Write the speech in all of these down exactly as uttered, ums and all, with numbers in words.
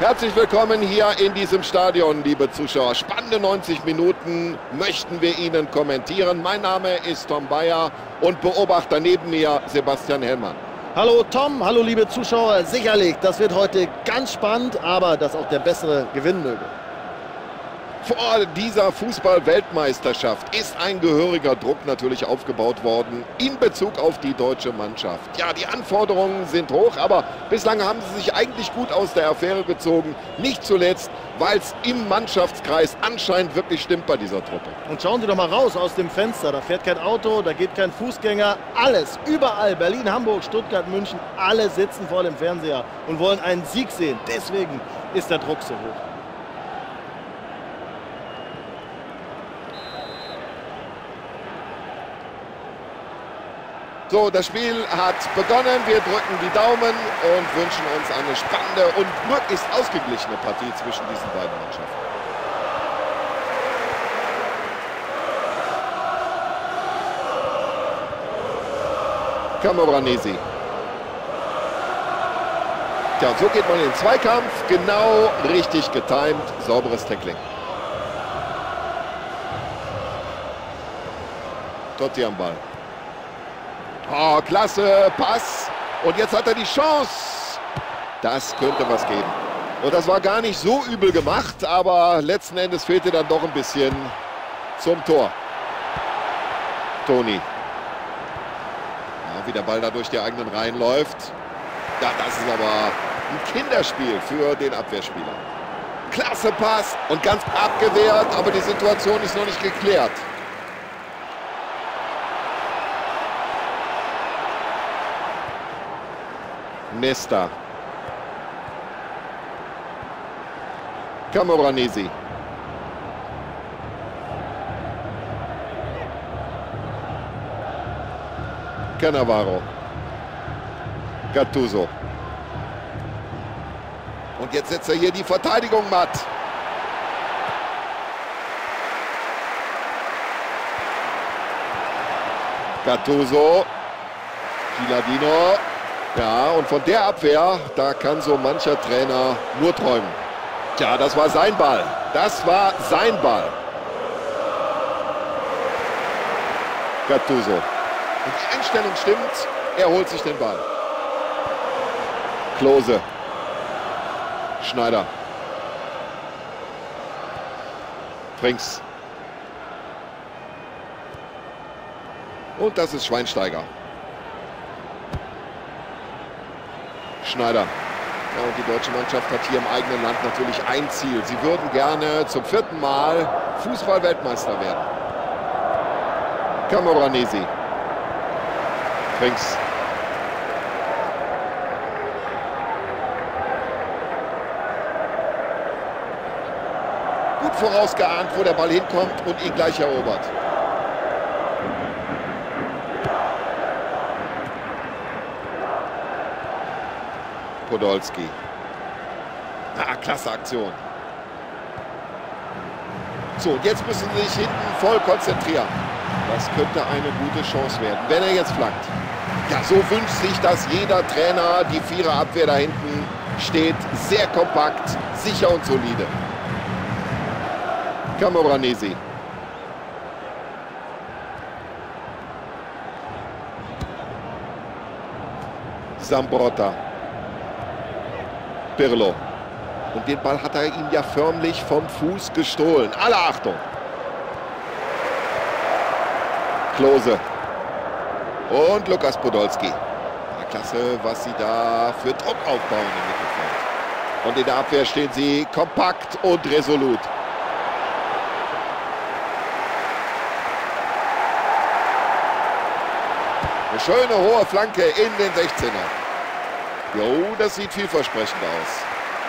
Herzlich willkommen hier in diesem Stadion, liebe Zuschauer. Spannende neunzig Minuten möchten wir Ihnen kommentieren. Mein Name ist Tom Bayer und Beobachter neben mir Sebastian Hellmann. Hallo Tom, hallo liebe Zuschauer. Sicherlich, das wird heute ganz spannend, aber dass auch der Bessere gewinnen möge. Vor dieser Fußball-Weltmeisterschaft ist ein gehöriger Druck natürlich aufgebaut worden in Bezug auf die deutsche Mannschaft. Ja, die Anforderungen sind hoch, aber bislang haben sie sich eigentlich gut aus der Affäre gezogen. Nicht zuletzt, weil es im Mannschaftskreis anscheinend wirklich stimmt bei dieser Truppe. Und schauen Sie doch mal raus aus dem Fenster. Da fährt kein Auto, da geht kein Fußgänger. Alles, überall, Berlin, Hamburg, Stuttgart, München, alle sitzen vor dem Fernseher und wollen einen Sieg sehen. Deswegen ist der Druck so hoch. So, das Spiel hat begonnen. Wir drücken die Daumen und wünschen uns eine spannende und möglichst ausgeglichene Partie zwischen diesen beiden Mannschaften. Camoranesi. Tja, so geht man in den Zweikampf. Genau richtig getimt. Sauberes Tackling. Totti am Ball. Oh, klasse Pass. Und jetzt hat er die Chance. Das könnte was geben. Und das war gar nicht so übel gemacht, aber letzten Endes fehlte dann doch ein bisschen zum Tor. Toni. Ja, wie der Ball da durch die eigenen Reihen läuft. Ja, das ist aber ein Kinderspiel für den Abwehrspieler. Klasse Pass und ganz abgewehrt, aber die Situation ist noch nicht geklärt. Nesta. Camoranesi. Cannavaro. Gattuso. Und jetzt setzt er hier die Verteidigung matt. Gattuso. Gilardino. Ja, und von der Abwehr, da kann so mancher Trainer nur träumen. Tja, das war sein Ball. Das war sein Ball. Gattuso. Und die Einstellung stimmt. Er holt sich den Ball. Klose. Schneider. Frings. Und das ist Schweinsteiger. Schneider. Ja, und die deutsche Mannschaft hat hier im eigenen Land natürlich ein Ziel. Sie würden gerne zum vierten Mal Fußball-Weltmeister werden. Camoranesi. Frings. Gut vorausgeahnt, wo der Ball hinkommt und ihn gleich erobert. Podolski. Ah, klasse Aktion. So, und jetzt müssen sie sich hinten voll konzentrieren. Das könnte eine gute Chance werden, wenn er jetzt flankt. Ja, so wünscht sich das jeder Trainer. Die Viererabwehr da hinten steht sehr kompakt, sicher und solide. Camoranesi. Zambrotta. Pirlo. Und den Ball hat er ihm ja förmlich vom Fuß gestohlen. Alle Achtung. Klose. Und Lukas Podolski. Ja, klasse, was sie da für Druck aufbauen im Mittelfeld. Und in der Abwehr stehen sie kompakt und resolut. Eine schöne hohe Flanke in den sechzehner. Jo, das sieht vielversprechend aus.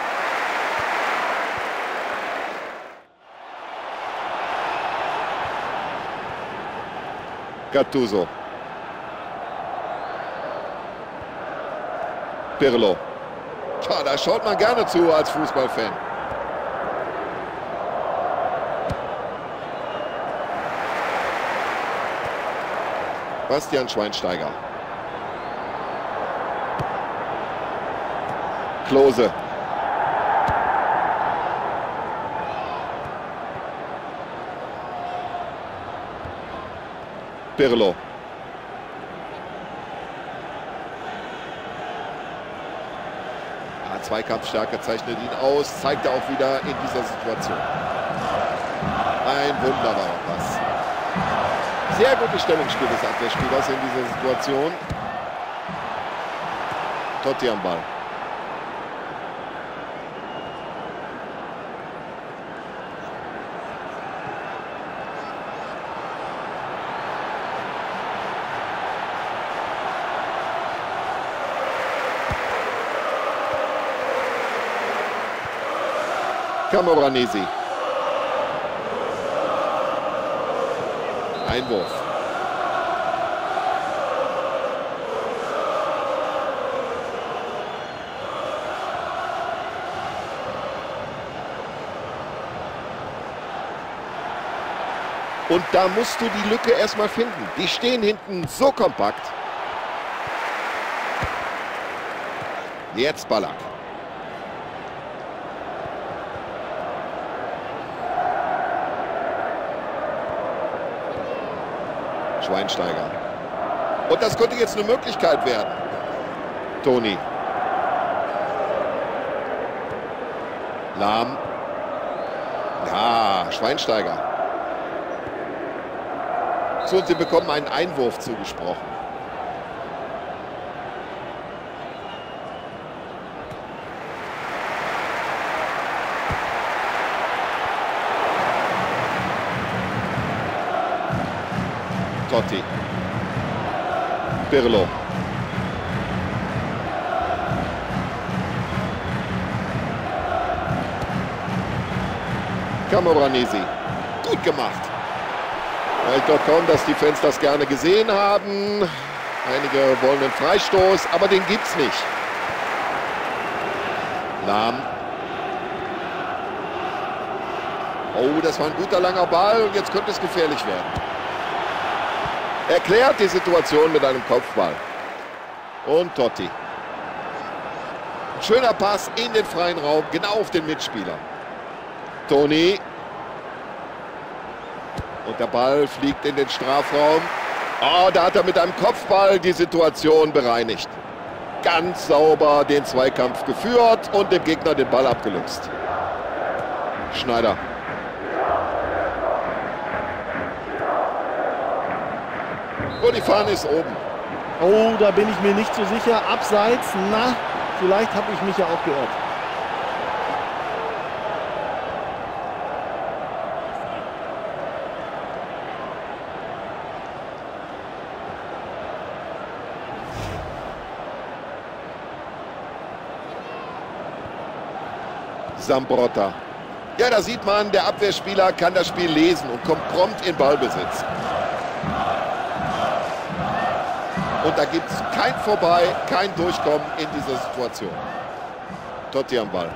Gattuso. Pirlo. Tja, da schaut man gerne zu als Fußballfan. Bastian Schweinsteiger. Klose. Pirlo. Ja, Zweikampfstärke zeichnet ihn aus, zeigt er auch wieder in dieser Situation. Ein wunderbarer Pass. Sehr gutes Stellungsspiel des Abwehrspielers in dieser Situation. Totti am Ball. Camoranesi. Einwurf. Und da musst du die Lücke erstmal finden. Die stehen hinten so kompakt. Jetzt Ballack. Schweinsteiger. Und das könnte jetzt eine Möglichkeit werden. Toni. Lahm. Ja, Schweinsteiger. So, und sie bekommen einen Einwurf zugesprochen. Totti. Pirlo. Camoranesi. Gut gemacht. Ich glaube kaum, dass die Fans das gerne gesehen haben. Einige wollen einen Freistoß, aber den gibt's nicht. Lahm. Oh, das war ein guter langer Ball und jetzt könnte es gefährlich werden. Erklärt die Situation mit einem Kopfball. Und Totti. Schöner Pass in den freien Raum, genau auf den Mitspieler. Toni. Und der Ball fliegt in den Strafraum. Oh, da hat er mit einem Kopfball die Situation bereinigt. Ganz sauber den Zweikampf geführt und dem Gegner den Ball abgeluchst. Schneider. Und die Fahne ist oben. Oh, da bin ich mir nicht so sicher. Abseits, na, vielleicht habe ich mich ja auch geirrt. Zambrotta. Ja, da sieht man, der Abwehrspieler kann das Spiel lesen und kommt prompt in Ballbesitz. Und da gibt es kein Vorbei, kein Durchkommen in dieser Situation. Totti am Ball.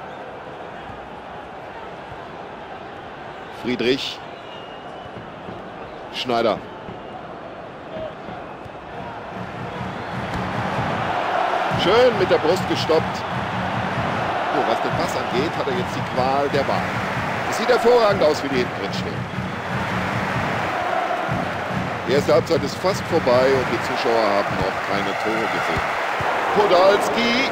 Friedrich. Schneider. Schön mit der Brust gestoppt. So, was den Pass angeht, hat er jetzt die Qual der Wahl. Es sieht hervorragend aus, wie die hinten drin stehen. Die erste Halbzeit ist fast vorbei und die Zuschauer haben noch keine Tore gesehen. Podolski.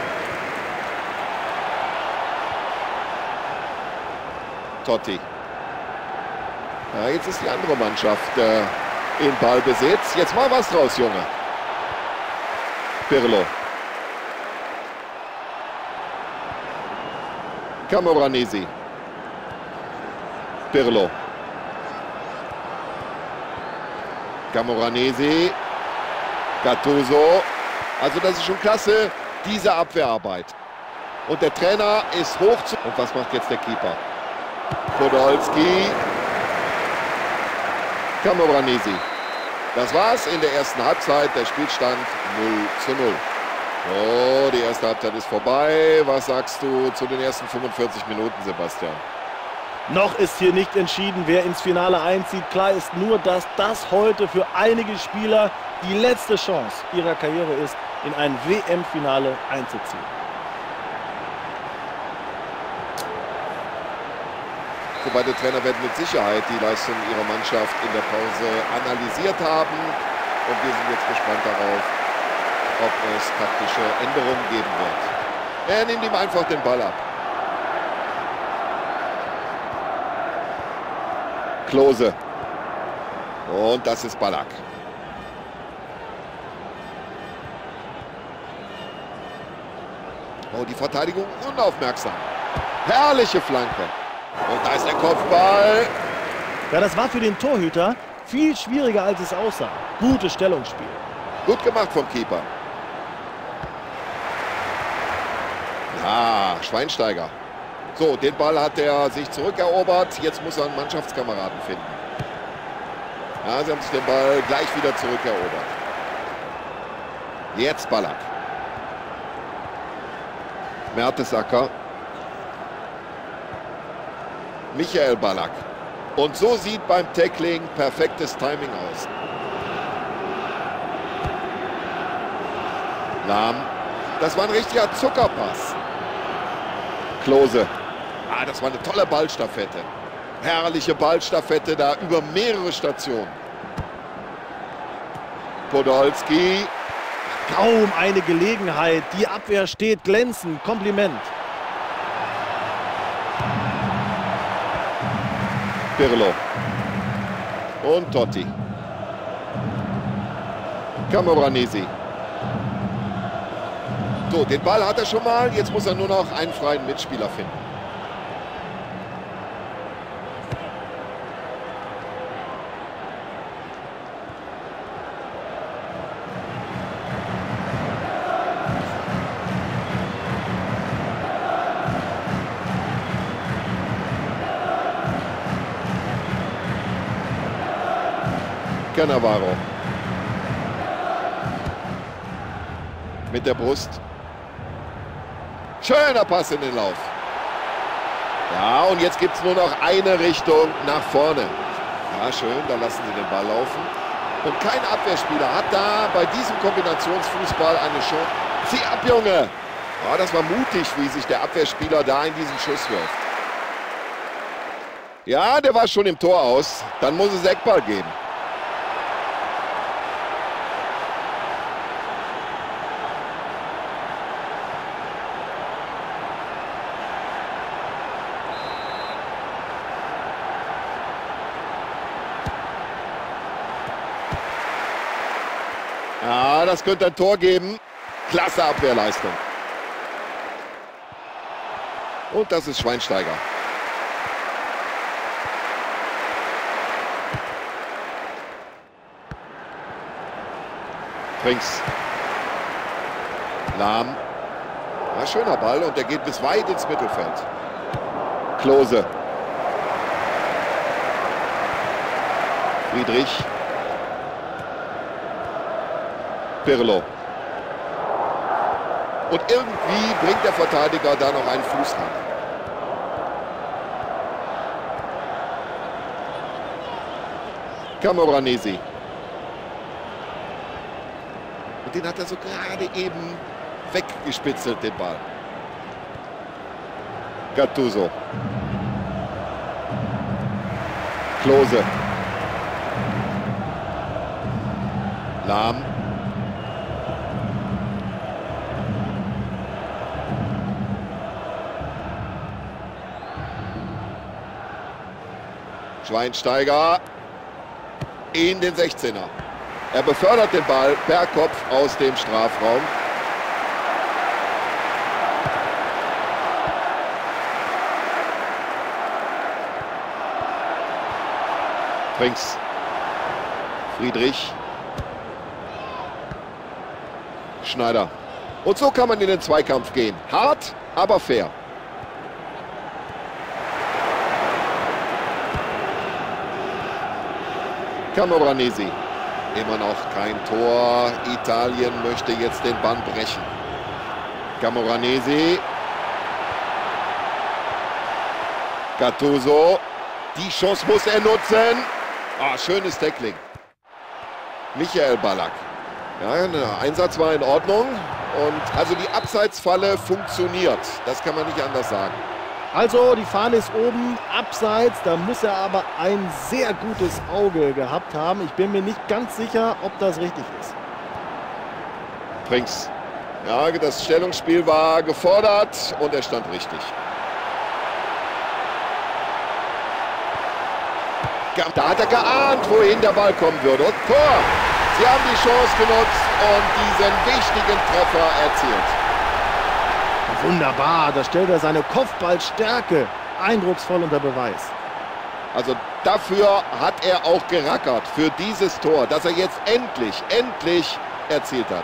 Totti. Ja, jetzt ist die andere Mannschaft äh, in Ballbesitz. Jetzt mal was draus, Junge. Pirlo. Camoranesi. Pirlo. Camoranesi, Gattuso. Also das ist schon klasse, diese Abwehrarbeit. Und der Trainer ist hoch zu... Und was macht jetzt der Keeper? Podolski. Camoranesi. Das war's in der ersten Halbzeit. Der Spielstand null zu null. Oh, die erste Halbzeit ist vorbei. Was sagst du zu den ersten fünfundvierzig Minuten, Sebastian? Noch ist hier nicht entschieden, wer ins Finale einzieht. Klar ist nur, dass das heute für einige Spieler die letzte Chance ihrer Karriere ist, in ein W M-Finale einzuziehen. So, beide Trainer werden mit Sicherheit die Leistung ihrer Mannschaft in der Pause analysiert haben. Und wir sind jetzt gespannt darauf, ob es taktische Änderungen geben wird. Er nimmt ihm einfach den Ball ab. Klose. Und das ist Ballack. Oh, die Verteidigung unaufmerksam. Herrliche Flanke. Und da ist der Kopfball. Ja, das war für den Torhüter viel schwieriger, als es aussah. Gutes Stellungsspiel. Gut gemacht vom Keeper. Ja, Schweinsteiger. So, den Ball hat er sich zurückerobert. Jetzt muss er einen Mannschaftskameraden finden. Ja, sie haben sich den Ball gleich wieder zurückerobert. Jetzt Ballack. Mertesacker. Michael Ballack. Und so sieht beim Tackling perfektes Timing aus. Lahm. Das war ein richtiger Zuckerpass. Klose. Ah, das war eine tolle Ballstaffette. Herrliche Ballstaffette da über mehrere Stationen. Podolski. Kaum eine Gelegenheit. Die Abwehr steht glänzend. Kompliment. Pirlo. Und Totti. Camoranesi. So, den Ball hat er schon mal. Jetzt muss er nur noch einen freien Mitspieler finden. Cannavaro. Mit der Brust. Schöner Pass in den Lauf. Ja, und jetzt gibt es nur noch eine Richtung nach vorne. Ja, schön, da lassen sie den Ball laufen. Und kein Abwehrspieler hat da bei diesem Kombinationsfußball eine Chance. Zieh ab, Junge! Ja, das war mutig, wie sich der Abwehrspieler da in diesen Schuss wirft. Ja, der war schon im Tor aus. Dann muss es Eckball geben. Ja, das könnte ein Tor geben. Klasse Abwehrleistung. Und das ist Schweinsteiger. Frings. Lahm. Ja, schöner Ball und der geht bis weit ins Mittelfeld. Klose. Friedrich. Pirlo. Und irgendwie bringt der Verteidiger da noch einen Fuß ran. Camoranesi. Und den hat er so gerade eben weggespitzelt, den Ball. Gattuso. Klose. Lahm. Schweinsteiger in den sechzehner. Er befördert den Ball per Kopf aus dem Strafraum. Frings. Friedrich. Schneider. Und so kann man in den Zweikampf gehen. Hart, aber fair. Camoranesi. Immer noch kein Tor. Italien möchte jetzt den Bann brechen. Camoranesi. Gattuso. Die Chance muss er nutzen. Ah, schönes Tackling. Michael Ballack. Ja, der Einsatz war in Ordnung. Und also die Abseitsfalle funktioniert. Das kann man nicht anders sagen. Also die Fahne ist oben, abseits, da muss er aber ein sehr gutes Auge gehabt haben. Ich bin mir nicht ganz sicher, ob das richtig ist. Frings. Ja, das Stellungsspiel war gefordert und er stand richtig. Da hat er geahnt, wohin der Ball kommen würde. Und Tor! Sie haben die Chance genutzt und diesen wichtigen Treffer erzielt. Wunderbar, da stellt er seine Kopfballstärke eindrucksvoll unter Beweis. Also dafür hat er auch gerackert, für dieses Tor, das er jetzt endlich, endlich erzielt hat.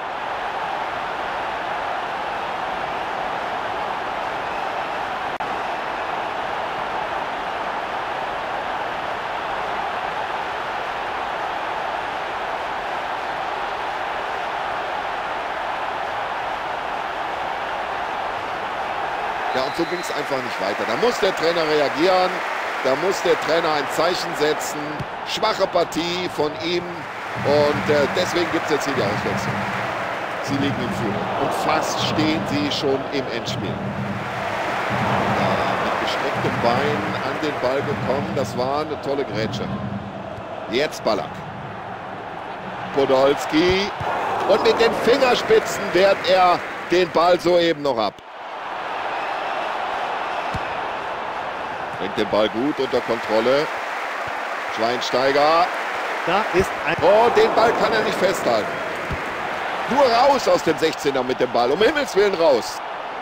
Ja, und so ging es einfach nicht weiter. Da muss der Trainer reagieren, da muss der Trainer ein Zeichen setzen. Schwache Partie von ihm und äh, deswegen gibt es jetzt hier die Auswechslung. Sie liegen in Führung und fast stehen sie schon im Endspiel. Ja, mit gestrecktem Bein an den Ball gekommen, das war eine tolle Grätsche. Jetzt Ballack. Podolski und mit den Fingerspitzen wehrt er den Ball soeben noch ab. Bringt den Ball gut unter Kontrolle. Schweinsteiger. Da ist ein... Oh, den Ball kann er nicht festhalten. Nur raus aus dem sechzehner mit dem Ball. Um Himmels Willen raus.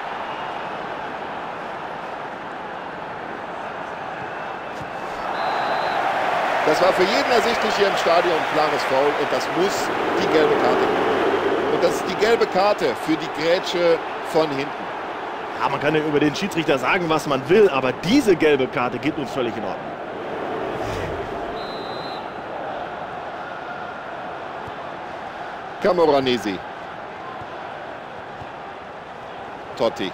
Das war für jeden ersichtlich hier im Stadion ein klares Foul. Und das muss die gelbe Karte geben. Und das ist die gelbe Karte für die Grätsche von hinten. Ja, man kann ja über den Schiedsrichter sagen, was man will, aber diese gelbe Karte geht nun völlig in Ordnung. Camoranesi. Totti.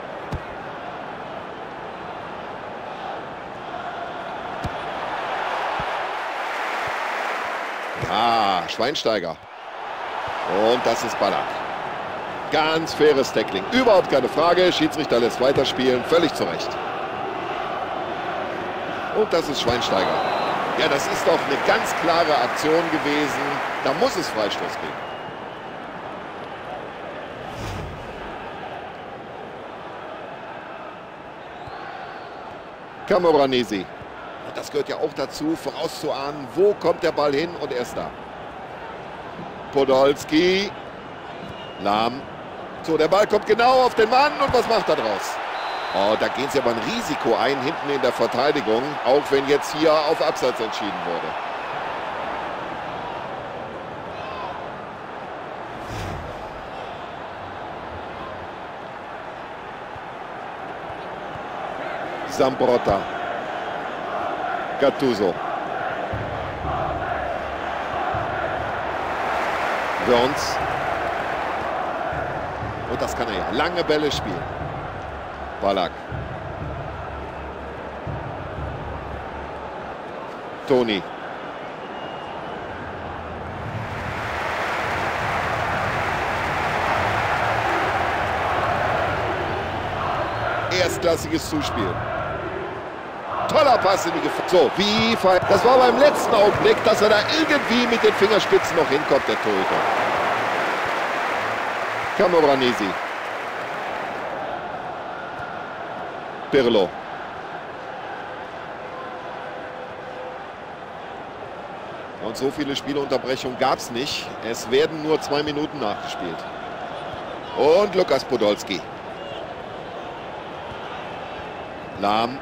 Ah, Schweinsteiger. Und das ist Ballack. Ganz faires Tackling. Überhaupt keine Frage. Schiedsrichter lässt weiterspielen. Völlig zu Recht. Und das ist Schweinsteiger. Ja, das ist doch eine ganz klare Aktion gewesen. Da muss es Freistoß geben. Camoranesi. Und das gehört ja auch dazu, vorauszuahnen, wo kommt der Ball hin und er ist da. Podolski. Lahm. So, der Ball kommt genau auf den Mann und was macht er draus? Oh, da gehen sie aber ein Risiko ein, hinten in der Verteidigung, auch wenn jetzt hier auf Abseits entschieden wurde. Zambrotta. Gattuso. Wörns. Und das kann er ja. Lange Bälle spielen. Ballack. Toni. Erstklassiges Zuspiel. Toller Pass in die Gefahr. So, wie fein. Das war beim letzten Augenblick, dass er da irgendwie mit den Fingerspitzen noch hinkommt, der Torhüter. Camoranesi. Pirlo. Und so viele Spielunterbrechungen gab es nicht. Es werden nur zwei Minuten nachgespielt. Und Lukas Podolski. Lahm.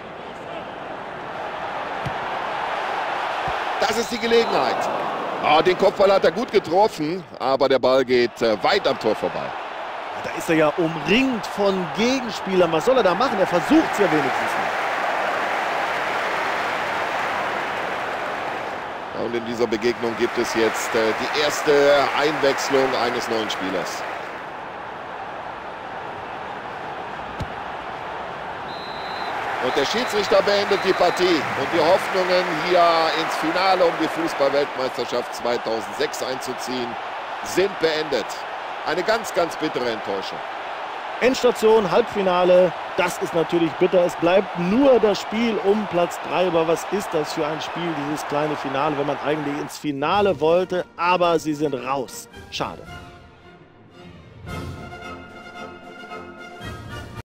Das ist die Gelegenheit. Oh, den Kopfball hat er gut getroffen, aber der Ball geht äh, weit am Tor vorbei. Da ist er ja umringt von Gegenspielern. Was soll er da machen? Er versucht es ja wenigstens nicht. Und in dieser Begegnung gibt es jetzt äh, die erste Einwechslung eines neuen Spielers. Und der Schiedsrichter beendet die Partie. Und die Hoffnungen, hier ins Finale um die Fußball-Weltmeisterschaft zweitausendsechs einzuziehen, sind beendet. Eine ganz, ganz bittere Enttäuschung. Endstation, Halbfinale. Das ist natürlich bitter. Es bleibt nur das Spiel um Platz drei. Aber was ist das für ein Spiel, dieses kleine Finale, wenn man eigentlich ins Finale wollte? Aber sie sind raus. Schade.